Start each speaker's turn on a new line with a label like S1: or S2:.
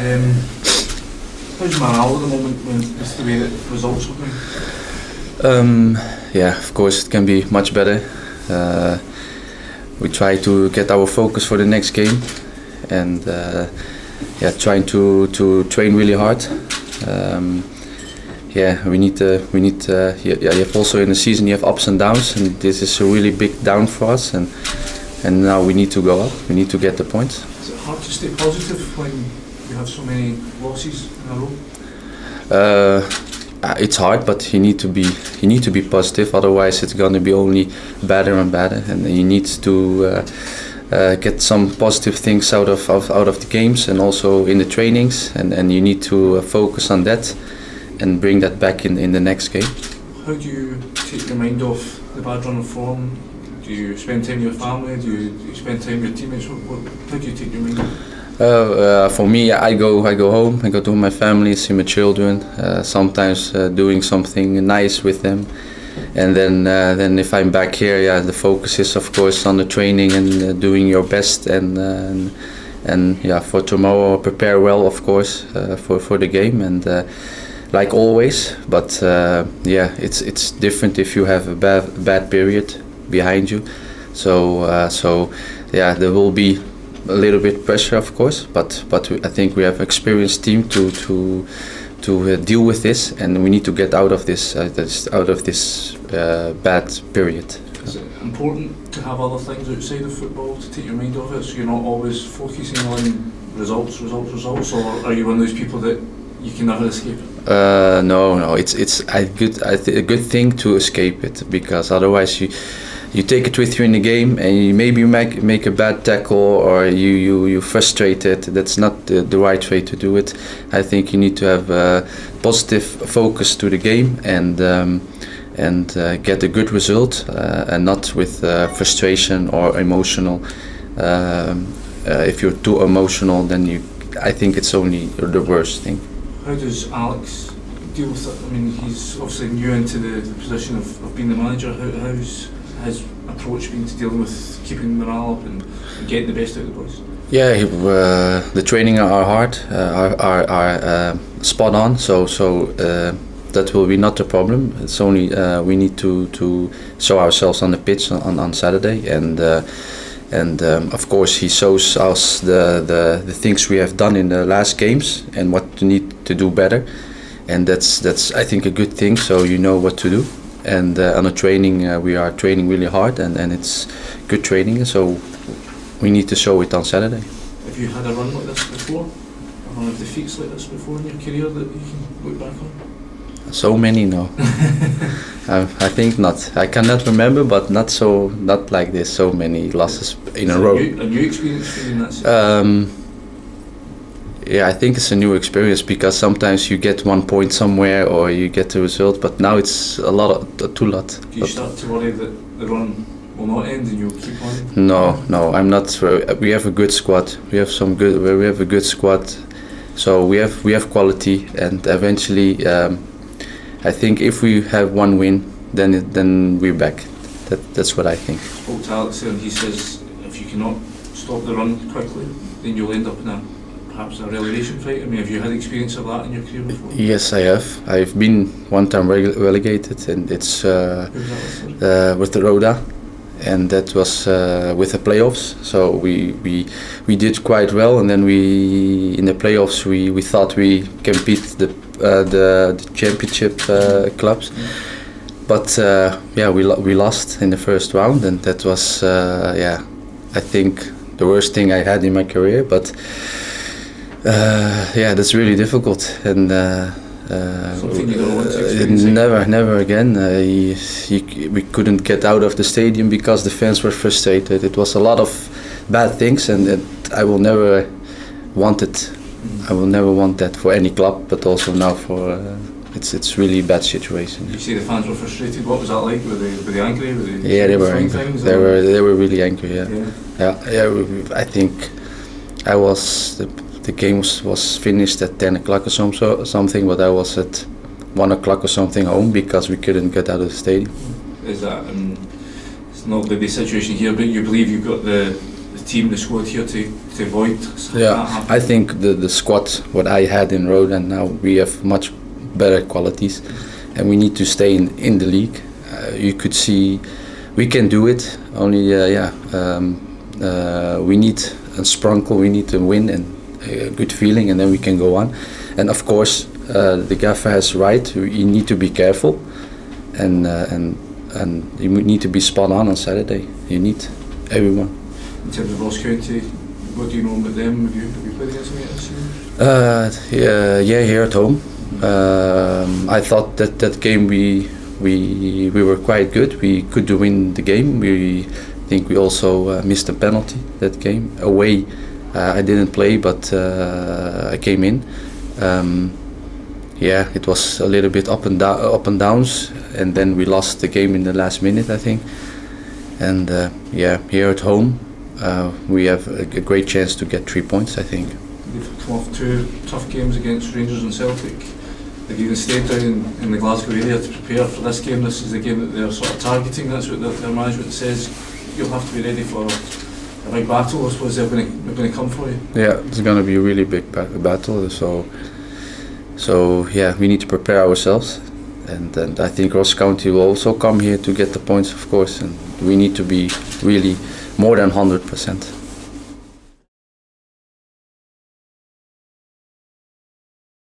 S1: How's morale at the moment with the way that results are going?
S2: Yeah, of course it can be much better. We try to get our focus for the next game, and yeah, trying to train really hard. Yeah, we need. Yeah, you have also in the season you have ups and downs, and this is a really big down for us. And now we need to go up. We need to get the points.
S1: Is it hard to stay positive when you have so many losses in a row?
S2: It's hard, but you need to be positive. Otherwise, it's going to be only better and better. And you need to get some positive things out of the games and also in the trainings. And you need to focus on that and bring that back in the next game.
S1: How do you take your mind off the bad run of form? Do you spend time with your family? Do you spend time with your teammates? How do you take your mind off?
S2: For me, I go home. I go to my family, see my children. Sometimes doing something nice with them, and then if I'm back here, yeah, the focus is of course on the training and doing your best and yeah, for tomorrow prepare well, of course, for the game and. Like always, but yeah, it's different if you have a bad period behind you. So yeah, there will be a little bit pressure, of course, but I think we have an experienced team to deal with this, and we need to get out of this bad period.
S1: Is it important to have other things outside of football to take your mind off it, so you're not always focusing on results, or are you one of those people that you can never escape it?
S2: No, it's a good thing to escape it, because otherwise you take it with you in the game and you maybe make a bad tackle or you frustrated. That's not the right way to do it. I think you need to have a positive focus to the game and get a good result and not with frustration or emotional. If you're too emotional, then I think it's only the worst thing.
S1: How does Alex deal with it? I mean, he's obviously new into the position of being the manager. How's his approach been to dealing with keeping morale up and getting the best out of the boys?
S2: Yeah, the training are hard, are spot on. So that will be not a problem. It's only we need to show ourselves on the pitch on Saturday and of course he shows us the things we have done in the last games and what we need to do better, and that's I think a good thing, so you know what to do. And on the training we are training really hard and it's good training, so we need to show it on Saturday.
S1: Have you had a run like this before? Or have defeats like this before in your career that you can look back on?
S2: So many, no. I think not. I cannot remember, but not like this. So many losses in a row.
S1: A new experience for you in that sense?
S2: Yeah, I think it's a new experience because sometimes you get 1 point somewhere or you get the result, but now it's too lot.
S1: Do you start to worry that the run will not end and you'll keep on?
S2: No, I'm not. We have a good squad. We have a good squad, so we have quality, and eventually. I think if we have one win, then we're back. That's what I think.
S1: I spoke to Alex and he says if you cannot stop the run quickly, then you'll end up in perhaps a relegation fight. I mean, have you had experience of that in your career before?
S2: Yes, I have. I've been one time relegated, and it's with the Roda, and that was with the playoffs. So we did quite well, and then in the playoffs we thought we compete the championship clubs, but yeah, we lost in the first round, and that was yeah, I think the worst thing I had in my career. But yeah, that's really difficult, and
S1: something you don't want to experience.
S2: Never again. We couldn't get out of the stadium because the fans were frustrated. It was a lot of bad things, and I will never want it. I will never want that for any club, but also now for it's really a bad situation.
S1: You say the fans were frustrated. What was that like? Were they angry?
S2: Yeah, they were angry. They were really angry. Yeah. I think I was the game was finished at 10 o'clock or something, but I was at 1 o'clock or something home because we couldn't get out of the stadium.
S1: Is that it's not the situation here, but you believe you've got the team, the squad here to avoid that
S2: Yeah,
S1: happening?
S2: I think the squad what I had in Roda, now we have much better qualities, and we need to stay in the league. You could see we can do it. Only we need a sprinkle. We need to win and a good feeling, and then we can go on. And of course, the gaffer has right. You need to be careful, and you need to be spot on Saturday. You need everyone.
S1: In terms of Ross County, what do you know about them? Have you played against them yet this year?
S2: Yeah, here at home. I thought that game we were quite good. We could win the game. We think we also missed a penalty that game away. I didn't play, but I came in. Yeah, it was a little bit up and downs, and then we lost the game in the last minute, I think. And yeah, here at home, we have a great chance to get 3 points, I think.
S1: They've come off 2 tough games against Rangers and Celtic. They've even stayed down in the Glasgow area to prepare for this game. This is the game that they're sort of targeting. That's what their management says. You'll have to be ready for a big battle. I suppose they're going to come for you.
S2: Yeah, it's going to be a really big battle. So yeah, we need to prepare ourselves. And I think Ross County will also come here to get the points, of course. And we need to be really more than 100%.